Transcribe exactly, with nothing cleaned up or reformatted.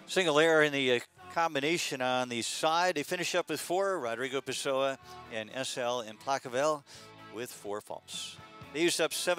Single air in the uh, combination on the side. They finish up with four. Rodrigo Pessoa and S L Implacavel with four faults. They used up seven.